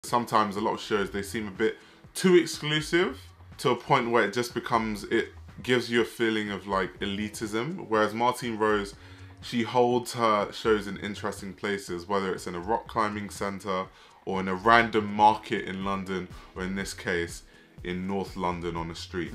Sometimes a lot of shows, they seem a bit too exclusive to a point where it just becomes, it gives you a feeling of like elitism. Whereas Martine Rose, she holds her shows in interesting places, whether it's in a rock climbing centre or in a random market in London, or in this case, in North London on a street.